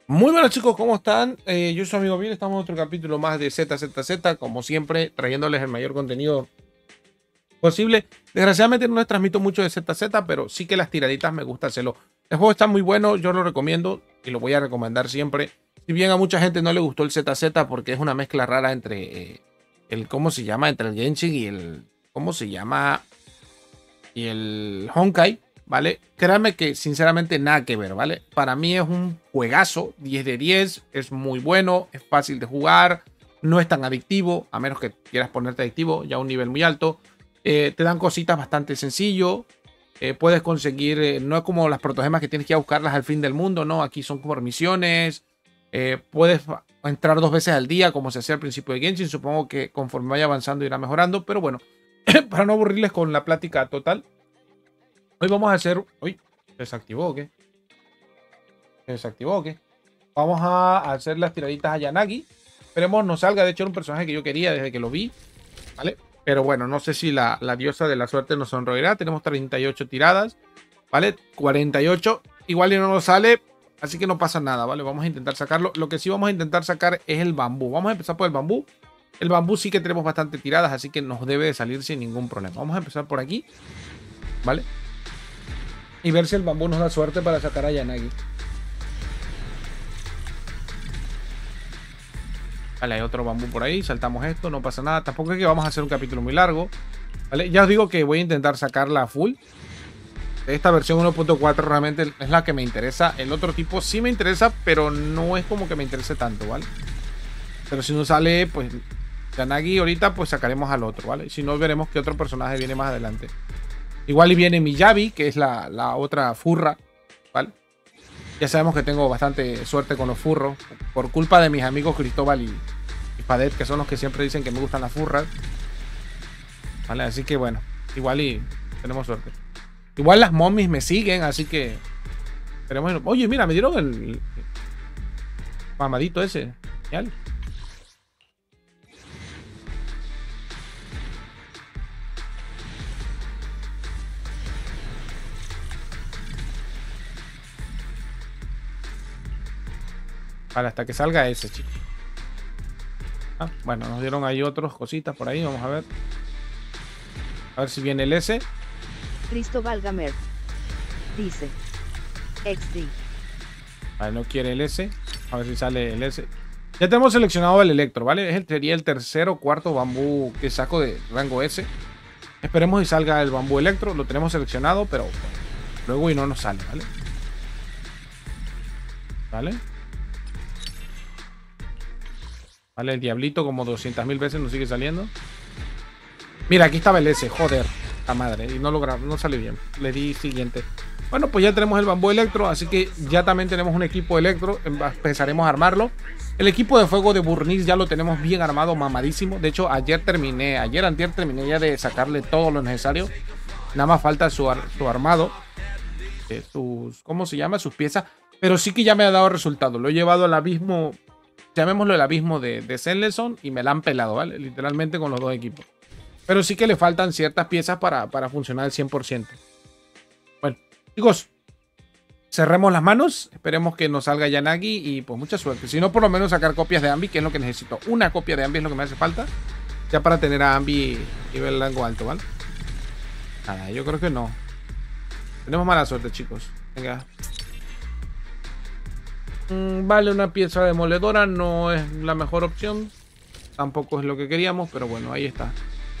Muy buenas chicos, ¿cómo están? Yo soy su amigo Bill, estamos en otro capítulo más de ZZZ, como siempre, trayéndoles el mayor contenido posible. Desgraciadamente no les transmito mucho de ZZ, pero sí que las tiraditas me gusta hacerlo. El juego está muy bueno, yo lo recomiendo y lo voy a recomendar siempre. Si bien a mucha gente no le gustó el ZZ porque es una mezcla rara entre el, ¿cómo se llama? Entre el Genshin y el, ¿cómo se llama? Y el Honkai, ¿vale? Créanme que sinceramente nada que ver, ¿vale? Para mí es un juegazo, 10 de 10, es muy bueno, es fácil de jugar, no es tan adictivo, a menos que quieras ponerte adictivo, ya a un nivel muy alto. Te dan cositas bastante sencillo, puedes conseguir, no es como las protogemas que tienes que ir a buscarlas al fin del mundo, no, aquí son como misiones, puedes entrar 2 veces al día como se hacía al principio de Genshin, supongo que conforme vaya avanzando irá mejorando, pero bueno, para no aburrirles con la plática total, hoy vamos a hacer... Uy, ¿se desactivó o qué? ¿Se desactivó o qué? Vamos a hacer las tiraditas a Yanagi. Esperemos no salga. De hecho, era un personaje que yo quería desde que lo vi. ¿Vale? Pero bueno, no sé si la diosa de la suerte nos sonreirá. Tenemos 38 tiradas. ¿Vale? 48. Igual y no nos sale. Así que no pasa nada, ¿vale? Vamos a intentar sacarlo. Lo que sí vamos a intentar sacar es el bambú. Vamos a empezar por el bambú. El bambú sí que tenemos bastante tiradas, así que nos debe de salir sin ningún problema. Vamos a empezar por aquí. ¿Vale? Y ver si el bambú nos da suerte para sacar a Yanagi. Vale, hay otro bambú por ahí. Saltamos esto, no pasa nada. Tampoco es que vamos a hacer un capítulo muy largo. Vale, ya os digo que voy a intentar sacarla a full. Esta versión 1.4 realmente es la que me interesa. El otro tipo sí me interesa, pero no es como que me interese tanto, ¿vale? Pero si no sale, pues Yanagi ahorita, pues sacaremos al otro, ¿vale? Si no, veremos qué otro personaje viene más adelante. Igual y viene Miyabi, que es la otra furra, ¿vale? Ya sabemos que tengo bastante suerte con los furros, por culpa de mis amigos Cristóbal y Padet, que son los que siempre dicen que me gustan las furras. ¿Vale? Así que bueno, igual y tenemos suerte. Igual las momis me siguen, así que... Esperemos. Oye, mira, me dieron el mamadito ese. Genial. Vale, hasta que salga ese, chicos. Ah, bueno, nos dieron ahí otras cositas por ahí. Vamos a ver. A ver si viene el S. Cristóbal Gamer dice XD. Vale, no quiere el S. A ver si sale el S. Ya tenemos seleccionado el electro, ¿vale? Sería el tercer o cuarto bambú que saco de rango S. Esperemos si salga el bambú electro. Lo tenemos seleccionado, pero luego y no nos sale, ¿vale? ¿Vale? Vale, el diablito como 200.000 veces nos sigue saliendo. Mira, aquí estaba el S, joder, la madre. Y no logramos, no salió bien. Le di siguiente. Bueno, pues ya tenemos el bambú electro, así que ya también tenemos un equipo electro. Empezaremos a armarlo. El equipo de fuego de Burnice ya lo tenemos bien armado, mamadísimo. De hecho, antier terminé ya de sacarle todo lo necesario. Nada más falta su armado. ¿Cómo se llama? Sus piezas. Pero sí que ya me ha dado resultado. Lo he llevado al abismo, llamémoslo el abismo de Zenleson, y me la han pelado, ¿vale? Literalmente con los dos equipos. Pero sí que le faltan ciertas piezas para funcionar al 100%. Bueno, chicos, cerremos las manos. Esperemos que nos salga Yanagi y pues mucha suerte. Si no, por lo menos sacar copias de Ambi, que es lo que necesito. Una copia de Ambi es lo que me hace falta. Ya para tener a Ambi nivel rango alto, ¿vale? Nada, yo creo que no. Tenemos mala suerte, chicos. Venga. Vale, una pieza demoledora no es la mejor opción. Tampoco es lo que queríamos, pero bueno, ahí está.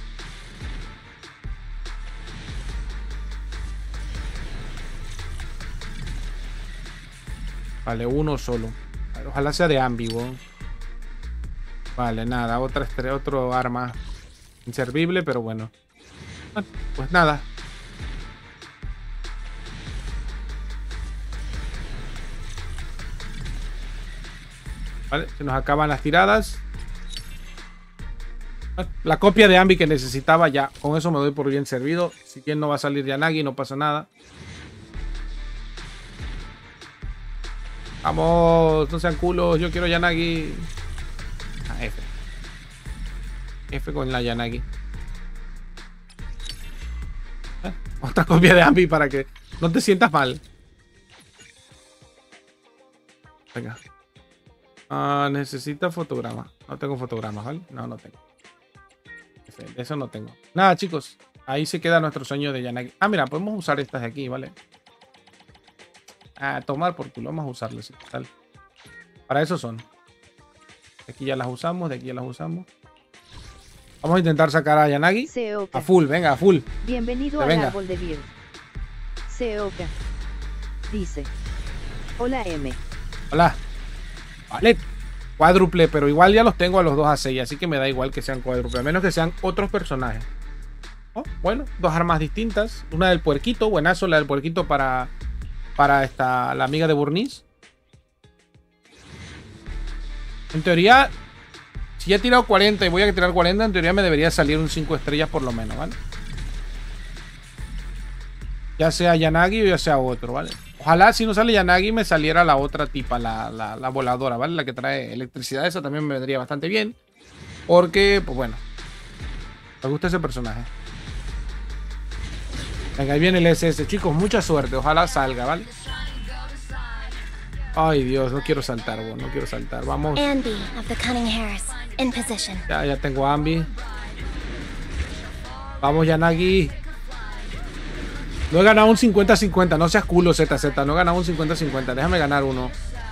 Vale, uno solo. Ojalá sea de ambiguo. Vale, nada, otro arma inservible, pero bueno. Pues nada. Vale, se nos acaban las tiradas. La copia de Ambi que necesitaba ya. Con eso me doy por bien servido. Si bien no va a salir Yanagi, no pasa nada. Vamos, no sean culos, yo quiero Yanagi. Ah, F. F con la Yanagi. Otra copia de Ambi para que no te sientas mal. Venga. Necesita fotograma. No tengo fotogramas, ¿vale? No, no tengo. Eso no tengo. Nada, chicos. Ahí se queda nuestro sueño de Yanagi. Mira, podemos usar estas de aquí, ¿vale? Tomar por culo. Vamos a usarlas. ¿Sí? Tal. Para eso son. De aquí ya las usamos, de aquí ya las usamos. Vamos a intentar sacar a Yanagi. Seoka. A full, venga, a full. Bienvenido al árbol de Vir. Seoka. Dice. Hola M. Hola. Vale. Cuádruple, pero igual ya los tengo a los dos a 6, así que me da igual que sean cuádruple, a menos que sean otros personajes. Oh, bueno, dos armas distintas. Una del puerquito, buenazo, la del puerquito para la amiga de Burnice. En teoría, si ya he tirado 40 y voy a tirar 40, en teoría me debería salir un 5 estrellas por lo menos, ¿vale? Ya sea Yanagi o ya sea otro, ¿vale? Ojalá si no sale Yanagi me saliera la otra tipa, la voladora, ¿vale? La que trae electricidad, esa también me vendría bastante bien. Porque, pues bueno, me gusta ese personaje. Venga, ahí viene el SS, chicos, mucha suerte, ojalá salga, ¿vale? Ay, Dios, no quiero saltar, no quiero saltar, vamos. Ambi of the Cunning Hares, in position. Ya tengo a Ambi. Vamos, Yanagi. No he ganado un 50-50, no seas culo, ZZ. No he ganado un 50-50, déjame ganar uno.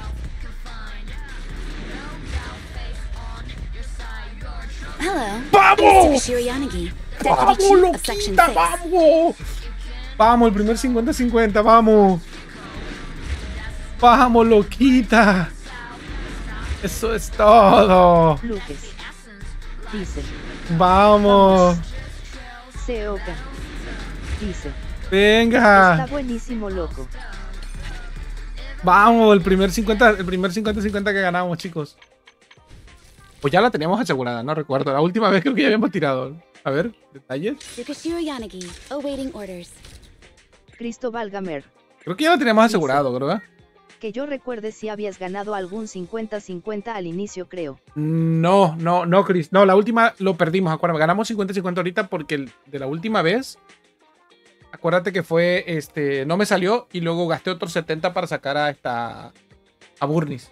Hello. ¡Vamos! Yanagi, ¡Vamos, loquita! ¡Vamos! Vamos, el primer 50-50, vamos. Vamos, loquita. Eso es todo. Lucas. Dice. Vamos. Seoka. Dice. Venga. Está buenísimo, loco. Vamos, el primer 50-50 que ganamos, chicos. Pues ya la teníamos asegurada, no recuerdo. La última vez creo que ya habíamos tirado. A ver, detalles. Yanagi, awaiting orders. Cristóbal Gamer. Creo que ya la teníamos asegurado, ¿verdad? Que yo recuerde si habías ganado algún 50-50 al inicio, creo. No, Chris. No, la última lo perdimos, acuérdame. Ganamos 50-50 ahorita porque de la última vez, acuérdate que fue, no me salió y luego gasté otros 70 para sacar a Burnice.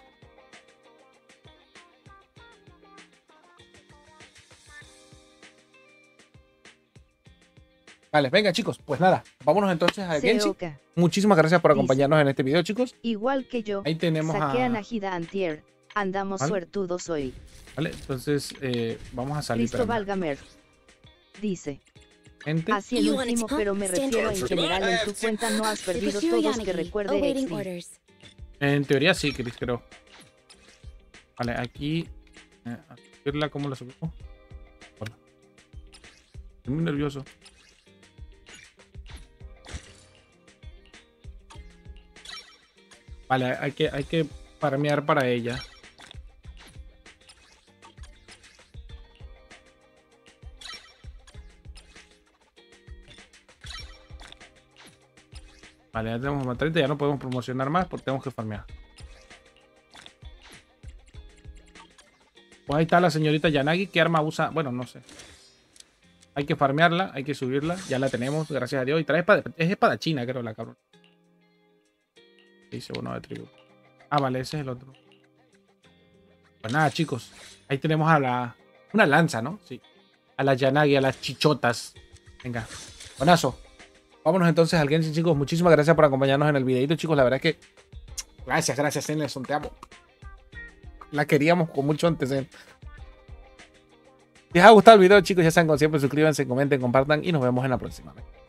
Vale, venga, chicos, pues nada, vámonos entonces a Genshin. Muchísimas gracias por acompañarnos en este video, chicos. Igual que yo, ahí tenemos saqué a Najida antier. Andamos ¿vale? Suertudos hoy. Vale, entonces vamos a salir. Cristóbal Gamer dice. Gente. Así el último, pero me refiero en general en tu cuenta no has perdido todos que recuerde XD. En teoría sí, Chris, creo. Vale, aquí. ¿Cómo la subimos? Hola. Estoy muy nervioso. Vale, hay que farmear para ella. Vale, ya tenemos más 30, ya no podemos promocionar más porque tenemos que farmear. Pues ahí está la señorita Yanagi. ¿Qué arma usa? Bueno, no sé. Hay que farmearla, hay que subirla. Ya la tenemos, gracias a Dios. Y trae es espadachina, creo, la cabrón. Dice uno de tribu. Vale, ese es el otro. Pues nada, chicos. Ahí tenemos a una lanza, ¿no? Sí. A la Yanagi, a las chichotas. Venga. Buenazo. Vámonos entonces al Genshin, chicos. Muchísimas gracias por acompañarnos en el videito, chicos. La verdad es que... Gracias, Nelson. Te amo. La queríamos con mucho antes. Si les ha gustado el video, chicos, ya saben, como siempre, suscríbanse, comenten, compartan y nos vemos en la próxima.